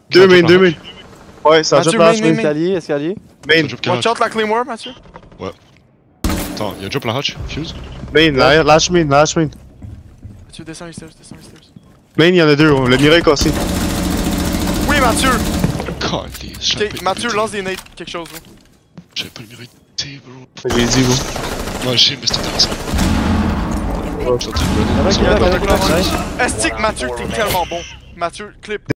Deux main. Ouais, ça Mathieu, jump lâche main. main. Escalier. Main, Watch out la Claymore, Mathieu. Attends, y'a drop la hatch, fuse. main, lâche main. Mathieu, descends les stairs. Main, y'en a deux, le mirail est cassé. Oui, Mathieu! Calisse, Ok, Mathieu, lance des nades, quelque chose, là. J'avais pas le mérité, bro. J'ai dit, bro. Ouais, je sais, mais c'était intéressant. Est-ce que Mathieu, t'es tellement bon? Mathieu, clip.